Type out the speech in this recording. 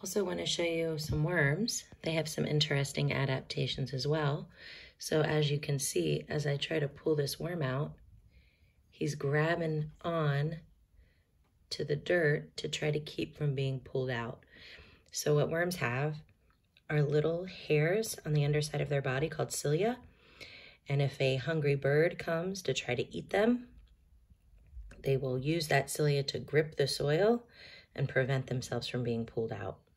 Also want to show you some worms. They have some interesting adaptations as well. So as you can see, as I try to pull this worm out, he's grabbing on to the dirt to try to keep from being pulled out. So what worms have are little hairs on the underside of their body called cilia. And if a hungry bird comes to try to eat them, they will use that cilia to grip the soil and prevent themselves from being pulled out.